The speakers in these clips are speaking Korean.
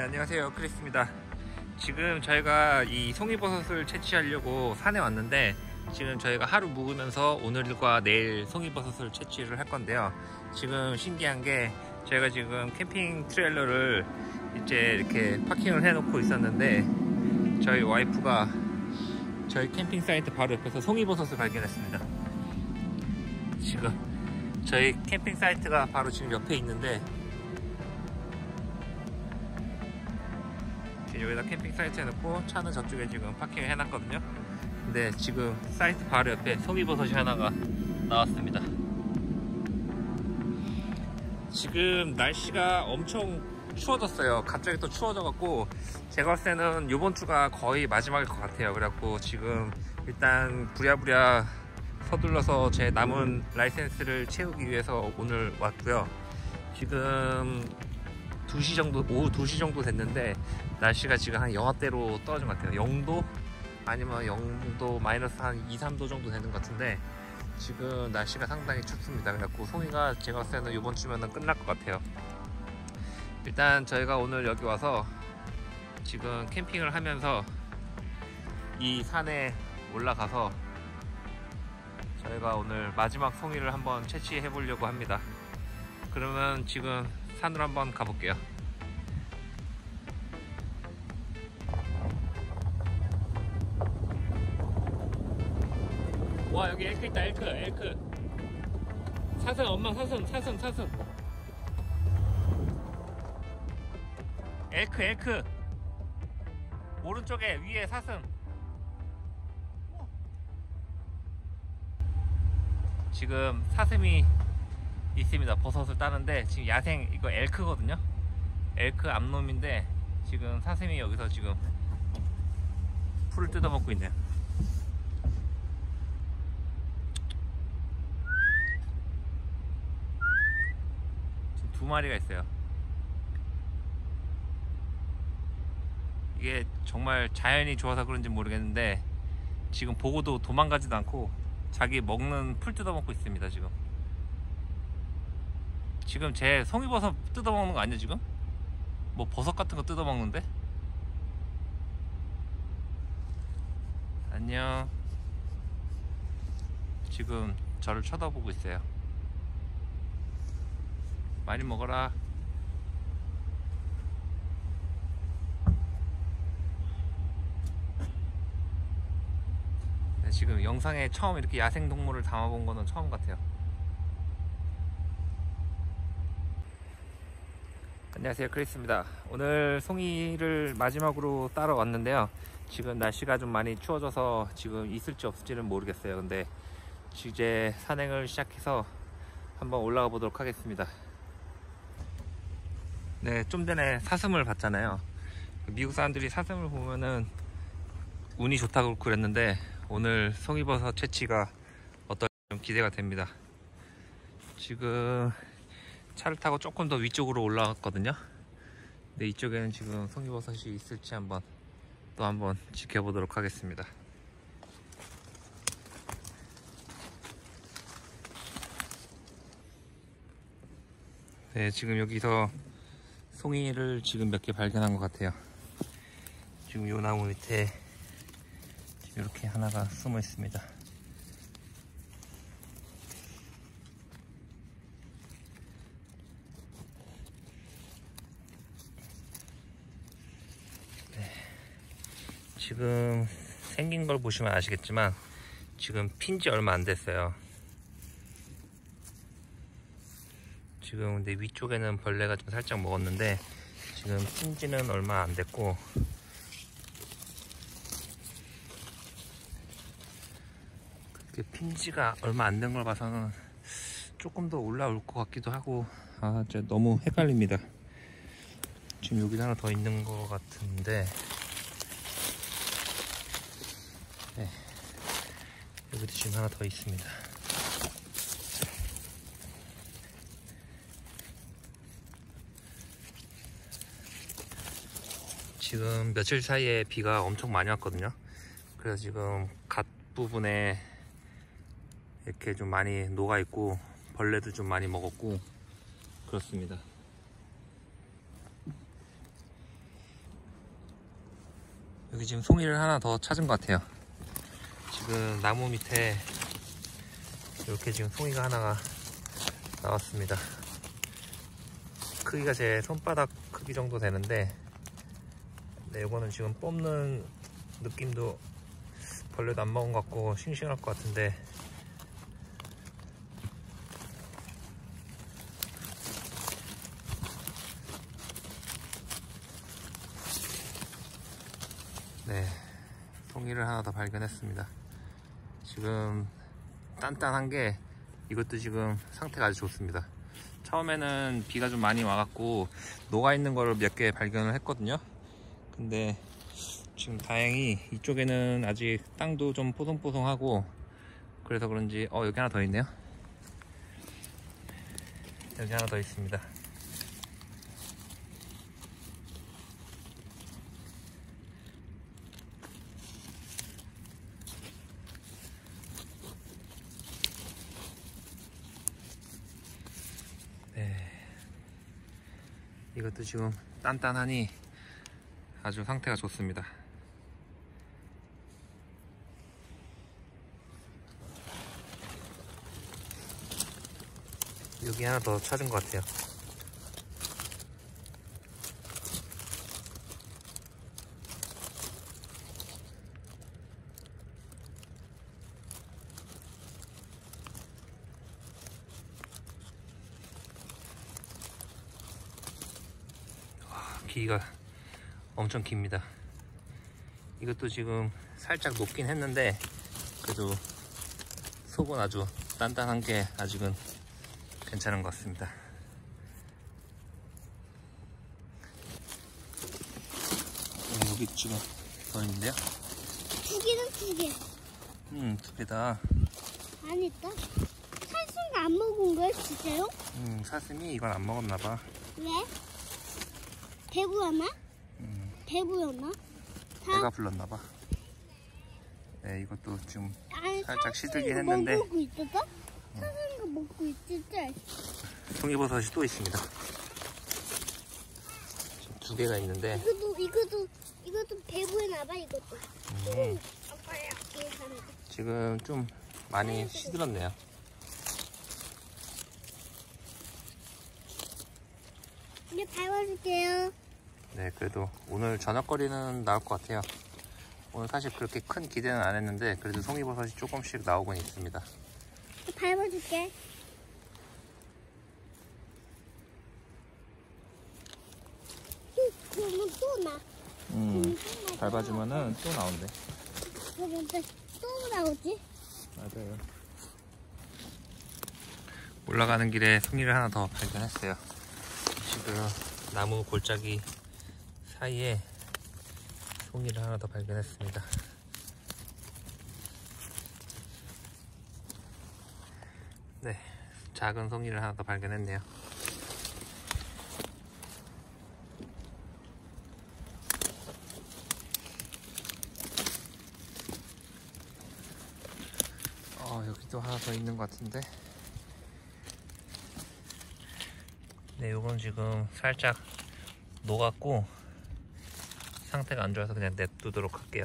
네, 안녕하세요, 크리스입니다. 지금 저희가 이 송이버섯을 채취하려고 산에 왔는데, 지금 저희가 하루 묵으면서 오늘과 내일 송이버섯을 채취를 할 건데요. 지금 신기한 게, 저희가 지금 캠핑 트레일러를 이제 이렇게 파킹을 해놓고 있었는데, 저희 와이프가 저희 캠핑 사이트 바로 옆에서 송이버섯을 발견했습니다. 지금 저희 캠핑 사이트가 바로 지금 옆에 있는데, 여기다 캠핑 사이트 해놓고 차는 저쪽에 지금 파킹을 해놨거든요. 근데 지금 사이트 바로 옆에 송이버섯이 하나가 나왔습니다. 지금 날씨가 엄청 추워졌어요. 갑자기 또 추워져갖고 제가 봤을 때는 이번 주가 거의 마지막일 것 같아요. 그래갖고 지금 일단 부랴부랴 서둘러서 제 남은 라이센스를 채우기 위해서 오늘 왔고요. 지금 2시 정도, 오후 2시 정도 됐는데 날씨가 지금 한 영하대로 떨어진 것 같아요. 0도? 아니면 0도 마이너스 한 2, 3도 정도 되는 것 같은데 지금 날씨가 상당히 춥습니다. 그래갖고 송이가 제가 봤을 때는 이번 주면은 끝날 것 같아요. 일단 저희가 오늘 여기 와서 지금 캠핑을 하면서 이 산에 올라가서 저희가 오늘 마지막 송이를 한번 채취해 보려고 합니다. 그러면 지금 산으로 한번 가볼게요. 와, 여기 엘크 있다. 엘크 사슴, 엄마 사슴. 엘크 오른쪽에 위에 사슴. 지금 사슴이 있습니다. 버섯을 따는데 지금 야생, 이거 엘크거든요. 엘크 암놈인데 지금 사슴이 여기서 지금 풀을 뜯어먹고 있네요. 지금 2마리가 있어요. 이게 정말 자연이 좋아서 그런지 모르겠는데 지금 보고도 도망가지도 않고 자기 먹는 풀 뜯어먹고 있습니다. 지금 제 송이버섯 뜯어먹는 거 아니야 지금? 뭐 버섯 같은 거 뜯어먹는데? 안녕. 지금 저를 쳐다보고 있어요. 많이 먹어라. 네, 지금 영상에 처음 이렇게 야생동물을 담아본 거는 처음 같아요. 안녕하세요, 크리스입니다. 오늘 송이를 마지막으로 따러 왔는데요. 지금 날씨가 좀 많이 추워져서 지금 있을지 없을지는 모르겠어요. 근데 이제 산행을 시작해서 한번 올라가 보도록 하겠습니다. 네, 좀 전에 사슴을 봤잖아요. 미국 사람들이 사슴을 보면은 운이 좋다고 그랬는데 오늘 송이버섯 채취가 어떨지 좀 기대가 됩니다. 지금 차를 타고 조금 더 위쪽으로 올라갔거든요. 근데 이쪽에는 지금 송이버섯이 있을지 한번 지켜보도록 하겠습니다. 네, 지금 여기서 송이를 지금 몇 개 발견한 것 같아요. 지금 요 나무 밑에 지금 이렇게 하나가 숨어 있습니다. 지금 생긴 걸 보시면 아시겠지만 지금 핀지 얼마 안 됐어요. 지금 근데 위쪽에는 벌레가 좀 살짝 먹었는데 지금 핀지는 얼마 안 됐고 그렇게 핀지가 얼마 안 된 걸 봐서는 조금 더 올라올 것 같기도 하고 진짜 너무 헷갈립니다. 지금 여기 하나 더 있는 것 같은데 네, 여기도 지금 하나 더 있습니다. 지금 며칠 사이에 비가 엄청 많이 왔거든요. 그래서 지금 갓 부분에 이렇게 좀 많이 녹아 있고 벌레도 좀 많이 먹었고 그렇습니다. 여기 지금 송이를 하나 더 찾은 것 같아요. 지금 나무 밑에 이렇게 지금 송이가 하나가 나왔습니다. 크기가 제 손바닥 크기 정도 되는데, 네, 이거는 지금 뽑는 느낌도 벌레도 안 먹은 것 같고 싱싱할 것 같은데, 네, 송이를 하나 더 발견했습니다. 지금 단단한 게, 이것도 지금 상태가 아주 좋습니다. 처음에는 비가 좀 많이 와갖고 녹아있는 거를 몇 개 발견을 했거든요. 근데 지금 다행히 이쪽에는 아직 땅도 좀 뽀송뽀송하고 그래서 그런지 여기 하나 더 있네요. 여기 하나 더 있습니다. 네, 이것도 지금 단단하니 아주 상태가 좋습니다. 여기 하나 더 찾은 것 같아요. 길이가 엄청 깁니다. 이것도 지금 살짝 녹긴 했는데 그래도 속은 아주 단단한 게 아직은 괜찮은 것 같습니다. 여기 지금 더 있는데요? 두 개는 두 개. 두 개다. 아니다. 살순가 안 먹은 거야, 진짜요? 사슴이 이건 안 먹었나봐. 왜? 배부였나? 배부였나? 배가 불렀나봐. 네, 이것도 지금 아니, 살짝 시들긴 했는데. 먹고 있었어? 사슴가 먹고 있었지? 송이버섯이 또 있습니다. 지금 두 개가 있는데. 이것도 배부였나봐, 이것도. 아빠야, 지금 좀 많이 시들었네요. 이제 밟아줄게요. 네, 그래도 오늘 저녁거리는 나올 것 같아요. 오늘 사실 그렇게 큰 기대는 안 했는데 그래도 송이버섯이 조금씩 나오곤 있습니다. 밟아줄게. 그러면 또 나. 밟아주면은 또 나온대. 그러면 또 나오지? 맞아요. 올라가는 길에 송이를 하나 더 발견했어요. 지금 나무 골짜기 사이에 송이를 하나 더 발견했습니다. 네, 작은 송이를 하나 더 발견했네요. 여기도 하나 더 있는 것 같은데. 네, 요건 지금 살짝 녹았고 상태가 안 좋아서 그냥 냅두도록 할게요.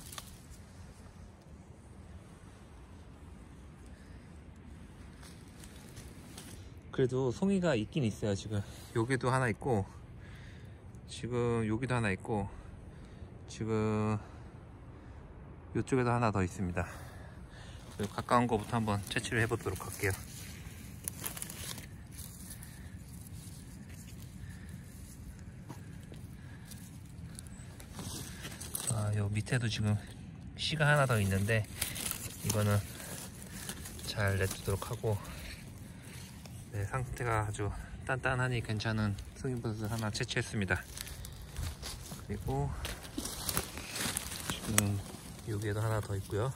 그래도 송이가 있긴 있어요. 지금 여기도 하나 있고, 지금 여기도 하나 있고, 지금 이쪽에도 하나 더 있습니다. 가까운 거부터 한번 채취를 해보도록 할게요. 요 밑에도 지금 씨가 하나 더 있는데 이거는 잘 냅두도록 하고, 네, 상태가 아주 단단하니 괜찮은 송이버섯을 하나 채취했습니다. 그리고 지금 여기에도 하나 더 있고요.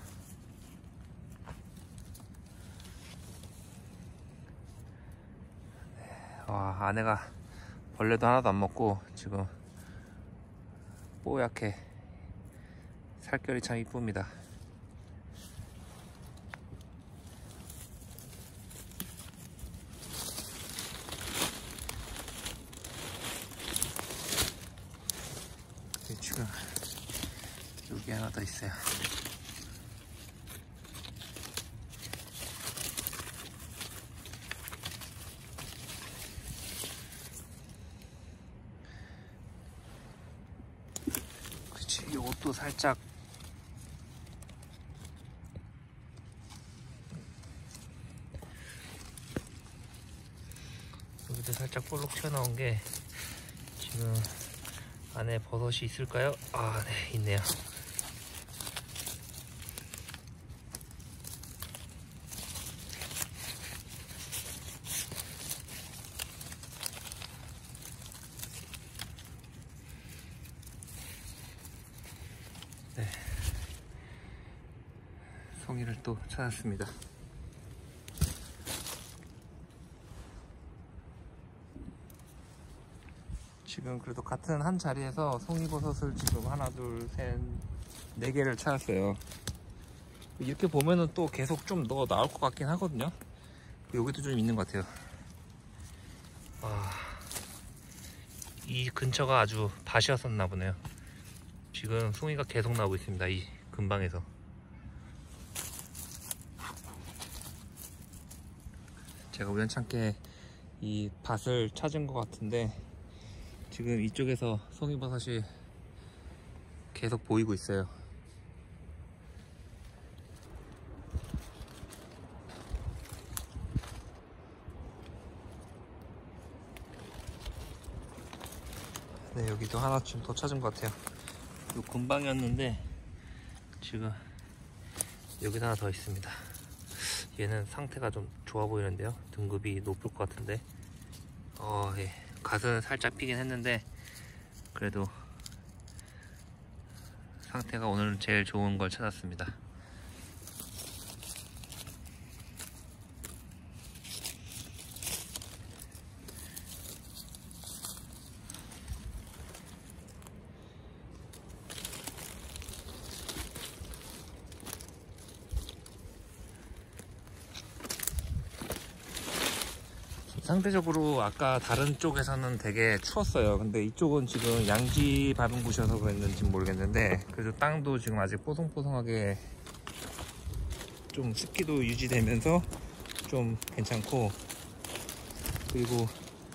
안에가 벌레도 하나도 안 먹고 지금 뽀얗게 살결이 참 이쁩니다. 지금 여기 하나 더 있어요. 그치, 이것도 살짝 여기도 살짝 볼록 튀어나온 게 지금 안에 버섯이 있을까요? 아, 네, 있네요. 네, 송이를 또 찾았습니다. 지금 그래도 같은 한 자리에서 송이버섯을 지금 하나, 둘, 셋, 4개를 찾았어요. 이렇게 보면은 또 계속 좀 더 나올 것 같긴 하거든요. 여기도 좀 있는 것 같아요. 이 근처가 아주 밭이었었나 보네요. 지금 송이가 계속 나오고 있습니다. 이 근방에서. 제가 우연찮게 이 밭을 찾은 것 같은데 지금 이쪽에서 송이버섯이 계속 보이고 있어요. 네, 여기도 하나쯤 더 찾은 것 같아요. 요 근방이었는데 지금 여기도 하나 더 있습니다. 얘는 상태가 좀 좋아 보이는데요. 등급이 높을 것 같은데 예. 갓은 살짝 피긴 했는데 그래도 상태가 오늘 제일 좋은 걸 찾았습니다. 상대적으로 아까 다른 쪽에서는 되게 추웠어요. 근데 이쪽은 지금 양지 밟은 곳이어서 그랬는지 모르겠는데 그래도 땅도 지금 아직 뽀송뽀송하게 좀 습기도 유지되면서 좀 괜찮고, 그리고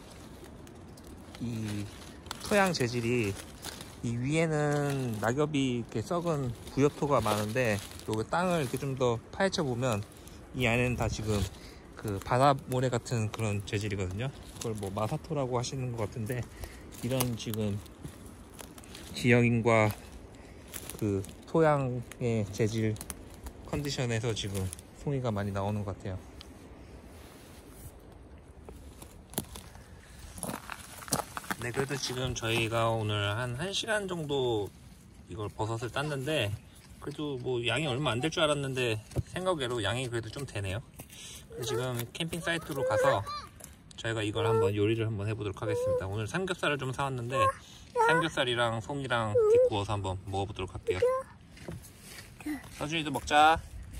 이 토양 재질이 이 위에는 낙엽이 이렇게 썩은 부엽토가 많은데 여기 땅을 이렇게 좀 더 파헤쳐 보면 이 안에는 다 지금 그 바다 모래 같은 그런 재질이거든요. 그걸 뭐 마사토라고 하시는 것 같은데 이런 지금 지형인과 그 토양의 재질 컨디션에서 지금 송이가 많이 나오는 것 같아요. 네, 그래도 지금 저희가 오늘 한 1시간 정도 이걸 버섯을 땄는데 그래도 뭐 양이 얼마 안 될 줄 알았는데 생각외로 양이 그래도 좀 되네요. 지금 캠핑 사이트로 가서 저희가 이걸 한번 요리를 한번 해보도록 하겠습니다. 오늘 삼겹살을 좀 사왔는데 삼겹살이랑 송이랑 이렇게 구워서 한번 먹어보도록 할게요. 서준이도 먹자.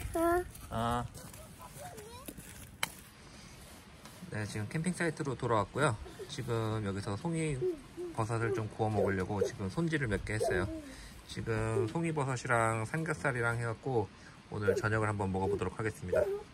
네, 지금 캠핑 사이트로 돌아왔고요. 지금 여기서 송이 버섯을 좀 구워 먹으려고 지금 손질을 몇 개 했어요. 지금 송이 버섯이랑 삼겹살이랑 해갖고 오늘 저녁을 한번 먹어보도록 하겠습니다.